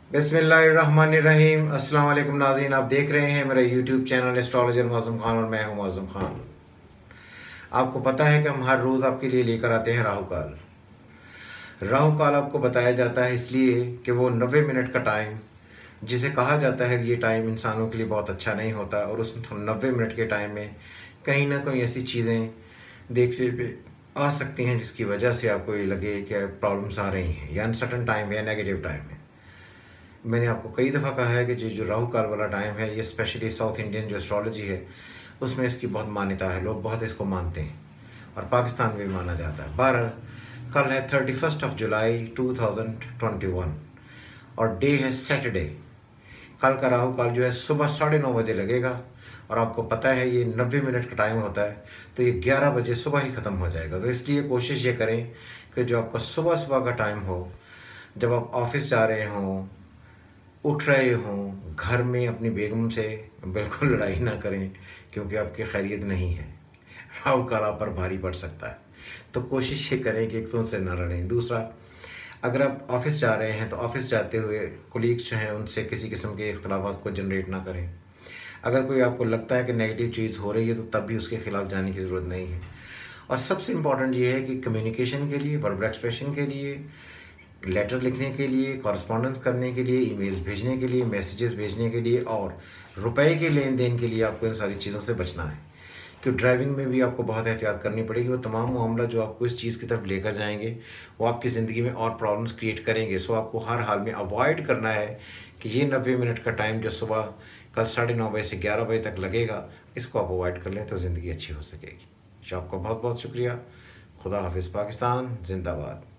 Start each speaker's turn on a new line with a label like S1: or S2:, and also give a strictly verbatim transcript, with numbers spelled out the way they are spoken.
S1: बिस्मिल्लाहिर्रहमानिर्रहीम। अस्सलाम वालेकुम नाज़रीन, आप देख रहे हैं मेरा YouTube channel astrologer Mauzam Khan और मैं हूं मौज़म खान। आपको पता है कि हम हर रोज़ आपके लिए लेकर आते हैं राहु काल। राहु काल आपको बताया जाता है इसलिए कि वो नब्बे मिनट का टाइम, जिसे कहा जाता है कि ये टाइम इंसानों के लिए बहुत अच्छा नहीं होता, और उस नब्बे मिनट के टाइम में कहीं ना कहीं ऐसी चीज़ें देखने पे आ सकती हैं जिसकी वजह से आपको ये लगे कि प्रॉब्लम्स आ रही हैं, या अनसर्टन टाइम है या नेगेटिव टाइम है। मैंने आपको कई दफ़ा कहा है कि जो जो राहु काल वाला टाइम है, ये स्पेशली साउथ इंडियन जो एस्ट्रोलॉजी है उसमें इसकी बहुत मान्यता है, लोग बहुत इसको मानते हैं और पाकिस्तान में भी माना जाता है। बहरहाल कल है thirty first of July two thousand twenty one और डे है सैटरडे। कल का राहु काल जो है सुबह साढ़े नौ बजे लगेगा, और आपको पता है ये नब्बे मिनट का टाइम होता है, तो ये ग्यारह बजे सुबह ही ख़त्म हो जाएगा। तो इसलिए कोशिश ये करें कि जो आपका सुबह सुबह का टाइम हो, जब आप ऑफिस जा रहे हों, उठ रहे हों, घर में अपनी बेगम से बिल्कुल लड़ाई ना करें, क्योंकि आपकी खैरियत नहीं है। राहु काल आप पर भारी पड़ सकता है, तो कोशिश ये करें कि एक तो उनसे ना लड़ें। दूसरा, अगर आप ऑफिस जा रहे हैं तो ऑफिस जाते हुए कोलीग्स जो हैं उनसे किसी किस्म के इख्तलाफात को जनरेट ना करें। अगर कोई आपको लगता है कि नेगेटिव चीज़ हो रही है तो तब भी उसके खिलाफ जाने की ज़रूरत नहीं है। और सबसे इम्पॉर्टेंट ये है कि कम्युनिकेशन के लिए, वर्बल एक्सप्रेशन के लिए, लेटर लिखने के लिए, कॉरस्पॉन्डेंस करने के लिए, ईमेल्स भेजने के लिए, मैसेजेस भेजने के लिए और रुपए के लेन देन के लिए आपको इन सारी चीज़ों से बचना है। कि ड्राइविंग में भी आपको बहुत एहतियात करनी पड़ेगी। वो तमाम मामला जो आपको इस चीज़ की तरफ लेकर जाएंगे वो आपकी ज़िंदगी में और प्रॉब्लम्स क्रिएट करेंगे। सो आपको हर हाल में अवॉइड करना है कि ये नब्बे मिनट का टाइम जो सुबह कल साढ़े नौ बजे से ग्यारह बजे तक लगेगा, इसको आप अवॉइड कर लें तो ज़िंदगी अच्छी हो सकेगी। तो आपका बहुत बहुत शुक्रिया। खुदा हाफिज़। पाकिस्तान जिंदाबाद।